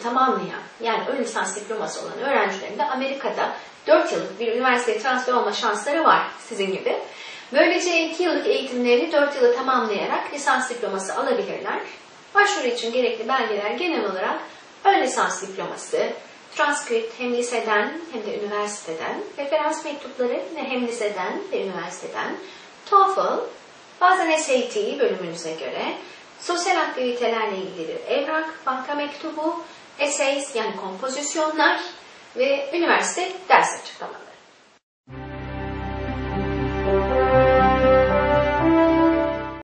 tamamlayan, yani ön lisans diploması olan öğrencilerin de Amerika'da 4 yıllık bir üniversiteye transfer olma şansları var sizin gibi. Böylece 2 yıllık eğitimlerini 4 yılı tamamlayarak lisans diploması alabilirler. Başvuru için gerekli belgeler genel olarak ön lisans diploması, transkript hem liseden hem de üniversiteden, referans mektupları yine hem liseden ve üniversiteden, TOEFL, bazen SAT bölümünüze göre, sosyal aktivitelerle ilgili bir evrak, banka mektubu, essays yani kompozisyonlar ve üniversite ders açıklamaları.